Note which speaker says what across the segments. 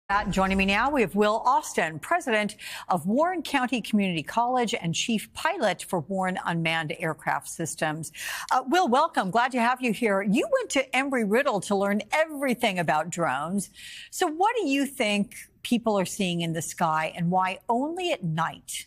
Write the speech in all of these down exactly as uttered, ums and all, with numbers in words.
Speaker 1: Joining me now, we have Will Austin, president of Warren County Community College and chief pilot for Warren Unmanned Aircraft Systems. Uh, Will, welcome. Glad to have you here. You went to Embry-Riddle to learn everything about drones. So what do you think people are seeing in the sky and why only at night?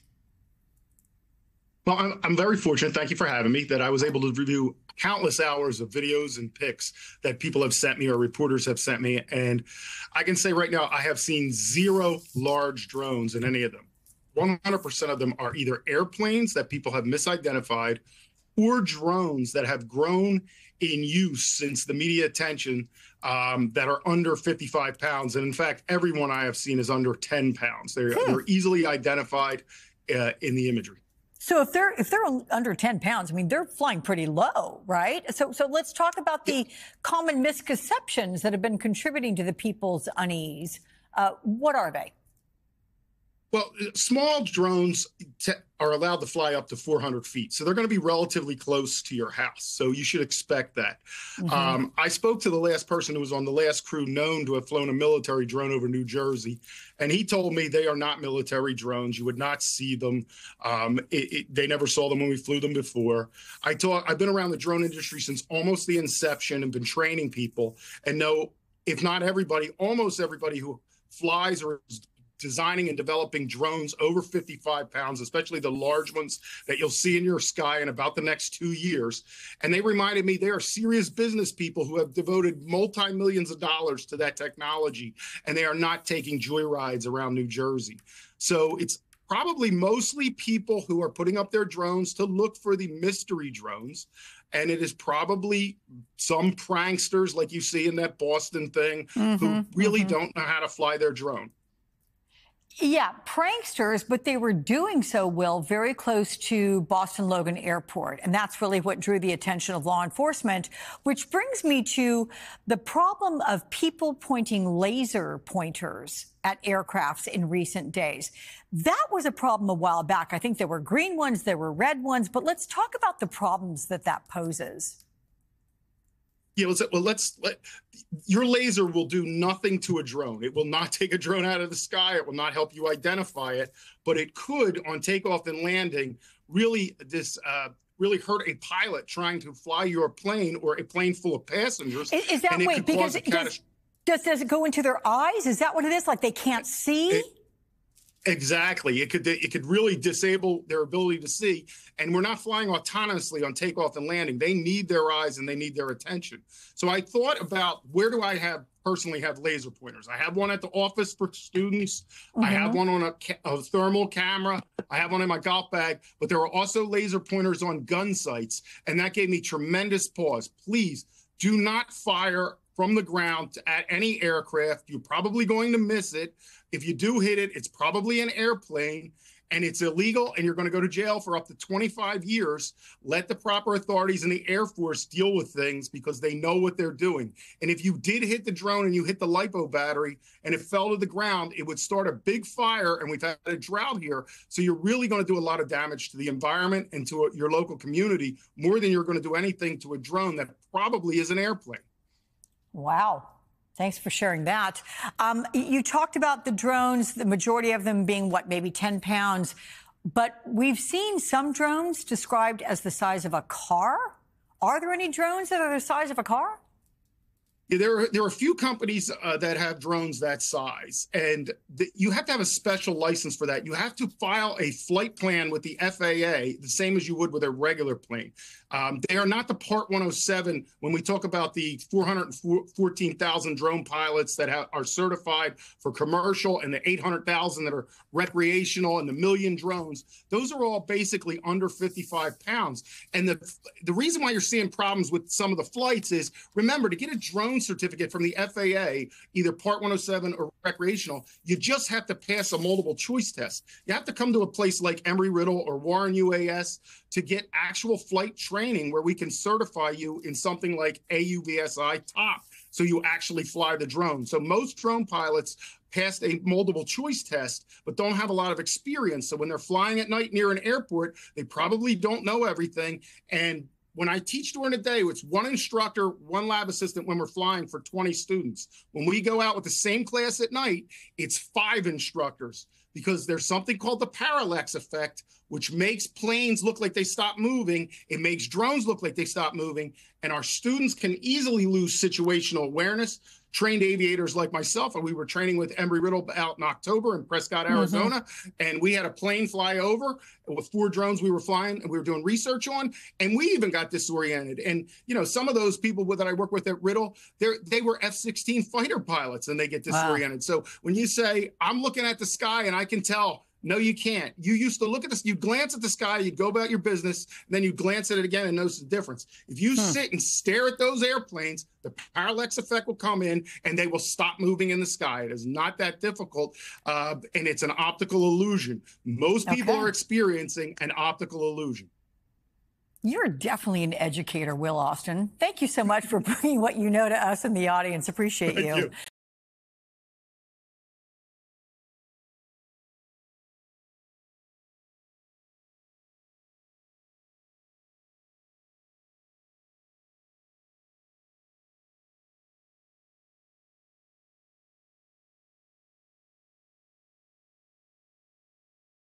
Speaker 2: Well, I'm, I'm very fortunate, thank you for having me, that I was able to review countless hours of videos and pics that people have sent me or reporters have sent me. And I can say right now, I have seen zero large drones in any of them. one hundred percent of them are either airplanes that people have misidentified or drones that have grown in use since the media attention um, that are under fifty-five pounds. And in fact, every one I have seen is under ten pounds. They're, hmm. they're easily identified uh, in the imagery.
Speaker 1: So if they're if they're under ten pounds, I mean, they're flying pretty low, right? So so let's talk about the common misconceptions that have been contributing to the people's unease. Uh, what are they?
Speaker 2: Well, small drones are allowed to fly up to four hundred feet. So they're going to be relatively close to your house. So you should expect that. Mm-hmm. um, I spoke to the last person who was on the last crew known to have flown a military drone over New Jersey. And he told me they are not military drones. You would not see them. Um, it, it, they never saw them when we flew them before. I talk, I've been around the drone industry since almost the inception and been training people and know, if not everybody, almost everybody who flies or is designing and developing drones over fifty-five pounds, especially the large ones that you'll see in your sky in about the next two years. And they reminded me they are serious business people who have devoted multi-millions of dollars to that technology, and they are not taking joyrides around New Jersey. So it's probably mostly people who are putting up their drones to look for the mystery drones. And it is probably some pranksters like you see in that Boston thing mm-hmm, who really mm-hmm. don't know how to fly their drone.
Speaker 1: Yeah, pranksters, but they were doing so, Will, very close to Boston Logan Airport. And that's really what drew the attention of law enforcement, which brings me to the problem of people pointing laser pointers at aircrafts in recent days. That was a problem a while back. I think there were green ones, there were red ones, but let's talk about the problems that that poses.
Speaker 2: Yeah, let's, well, let's let your laser will do nothing to a drone. It will not take a drone out of the sky. It will not help you identify it, but it could, on takeoff and landing, really this uh, really hurt a pilot trying to fly your plane or a plane full of passengers.
Speaker 1: Is, is that wait? Because it does, does does it go into their eyes? Is that what it is? Like they can't see?
Speaker 2: It, Exactly. It could it could really disable their ability to see. And we're not flying autonomously on takeoff and landing. They need their eyes and they need their attention. So I thought about, where do I have personally have laser pointers? I have one at the office for students. Mm-hmm. I have one on a, a thermal camera. I have one in my golf bag. But there are also laser pointers on gun sites. And that gave me tremendous pause. Please do not fire from the ground at any aircraft. You're probably going to miss it. If you do hit it, it's probably an airplane and it's illegal and you're going to go to jail for up to twenty-five years. Let the proper authorities in the Air Force deal with things because they know what they're doing. And if you did hit the drone and you hit the LiPo battery and it fell to the ground, it would start a big fire, and we've had a drought here. So you're really going to do a lot of damage to the environment and to your local community, more than you're going to do anything to a drone that probably is an airplane.
Speaker 1: Wow. Thanks for sharing that. Um, you talked about the drones, the majority of them being, what, maybe ten pounds. But we've seen some drones described as the size of a car. Are there any drones that are the size of a car?
Speaker 2: Yeah, there are, there are a few companies uh, that have drones that size, and the, you have to have a special license for that. You have to file a flight plan with the F A A, the same as you would with a regular plane. Um, they are not the Part one oh seven when we talk about the four hundred fourteen thousand drone pilots that have, are certified for commercial, and the eight hundred thousand that are recreational, and the million drones. Those are all basically under fifty-five pounds. And the, the reason why you're seeing problems with some of the flights is, remember, to get a drone certificate from the F A A, either Part one oh seven or recreational, you just have to pass a multiple choice test. You have to come to a place like Embry-Riddle or Warren U A S to get actual flight training where we can certify you in something like A U V S I top, so you actually fly the drone. So most drone pilots passed a multiple choice test, but don't have a lot of experience. So when they're flying at night near an airport, they probably don't know everything. And when I teach during the day, it's one instructor, one lab assistant when we're flying for twenty students. When we go out with the same class at night, it's five instructors, because there's something called the parallax effect, which makes planes look like they stop moving. It makes drones look like they stop moving. And our students can easily lose situational awareness. Trained aviators like myself, and we were training with Embry-Riddle out in October in Prescott, Arizona, mm-hmm. and we had a plane fly over with four drones we were flying and we were doing research on, and we even got disoriented. And, you know, some of those people that I work with at Riddle, they're, they were F sixteen fighter pilots, and they get disoriented. Wow. So when you say, I'm looking at the sky and I can tell, no, you can't. You used to look at this, you glance at the sky, you go about your business, and then you glance at it again and notice the difference. If you huh. sit and stare at those airplanes, the parallax effect will come in and they will stop moving in the sky. It is not that difficult, uh, and it's an optical illusion. Most people okay. are experiencing an optical illusion.
Speaker 1: You're definitely an educator, Will Austin. Thank you so much for bringing what you know to us in the audience. Appreciate you. you.